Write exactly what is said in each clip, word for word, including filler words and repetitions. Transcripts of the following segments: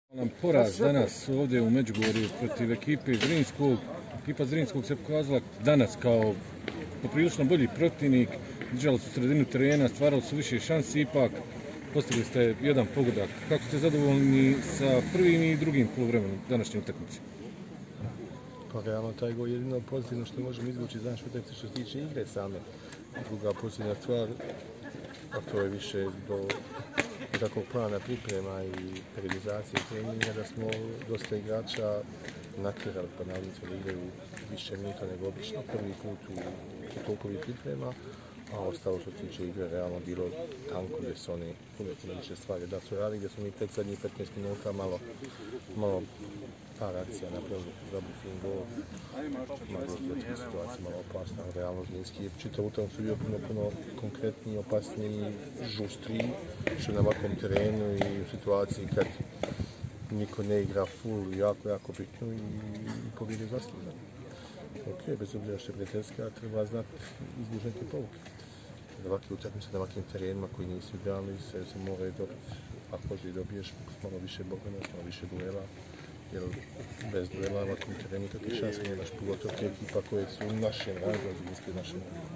Nam poraz danas ovdje u Međugorju protiv ekipe Zrinskog. Ekipa Zrinskog se pokazala danas kao poprilično bolji protivnik. Držali su sredinu terena, stvarali su više šansi, ipak postigli ste jedan pogodak. Kako ste zadovoljni sa prvim i drugim poluvremenom današnje utakmice? Pa realno taj gol je jedino pozitivno što možemo izvući iz naše utakmice što se tiče igre same. Druga pozitivna stvar, a to je više do takvog plana priprema i periodizacije treninga, da smo dosta igrača natjerali pod navodnicima da igraju više minuta nego obično, prvi put u, u toliko priprema, a ostalo što se tiče igre realno bilo tanko gdje su oni puno više stvari da su radili, gdje smo mi tek zadnjih petnaest minuta malo, malo par akcija napravili, dobri fin gol, malo zbječna situacija, malo opasna, realno Zrinski je čitav utakmicu bio puno, puno konkretniji, opasniji, žustriji, što na ovakvom terenu i u situaciji kad niko ne igra full, jako, jako bitno i, i pobjede zasluženo. Ok, bez obzira što je prijateljska, treba znati izvući neke povuke. Na ovakve utakmice, na ovakvim terenima koji nisu idealni, se, se moraju dobiti. Ako možda i dobiješ malo više borbenost, malo više duela, jer bez duela na ovakvom terenu kakve šanse nemaš, pogotovo te ekipa koje su u našem razlogu, bliske našem razlogu.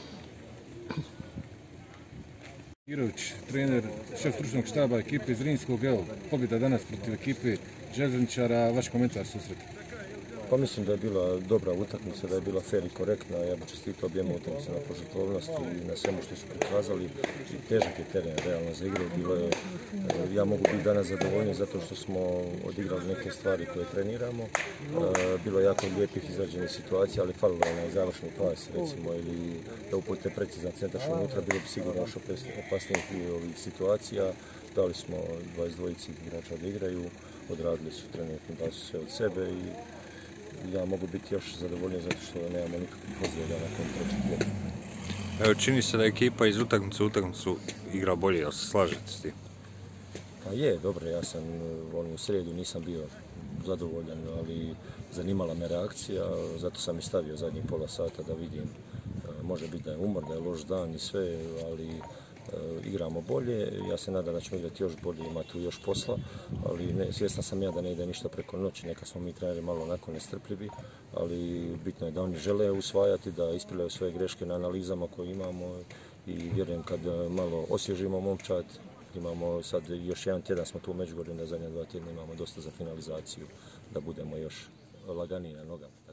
Irović, trener, šef stručnog štaba ekipe Zrinskog, evo, pobjeda danas protiv ekipe Željezničara, vaš komentar susreta? Pa mislim da je bila dobra utakmica, da je bila fer i korektna. Ja bih čestitao objema utakmice na požrtvovnosti i na svemu što su prikazali. I težak je teren realno za igru. Bilo je, ja mogu biti danas zadovoljni zato što smo odigrali neke stvari koje treniramo. Bilo je jako lijepih izrađenih situacija, ali falilo je onaj završni pas, recimo, ili da upute precizan centar što unutra, bilo bi sigurno još opasnije prije ovih situacija. Dali smo dvadeset dva igrača da igraju, odradili su trenutno, dali su sve od sebe i ja mogu biti još zadovoljniji zato što nemamo nikakvih ozljeda nakon trećeg tjedna. Evo, čini se da je ekipa iz utakmice u utakmicu igra bolje, jel se slažete s tim? Pa je, dobro, ja sam u srijedu nisam bio zadovoljan, ali zanimala me reakcija, zato sam i stavio zadnjih pola sata da vidim, može biti da je umor, da je loš dan i sve, ali igramo bolje, ja se nadam da ćemo igrati još bolje, ima tu još posla, ali ne, svjestan sam ja da ne ide ništa preko noći, neka smo mi treneri malo onako nestrpljivi, ali bitno je da oni žele usvajati, da ispravljaju svoje greške na analizama koje imamo i vjerujem kad malo osvježimo momčad, imamo sad još jedan tjedan smo tu u Međugorju, da zadnja dva tjedna imamo dosta za finalizaciju, da budemo još laganiji na nogama.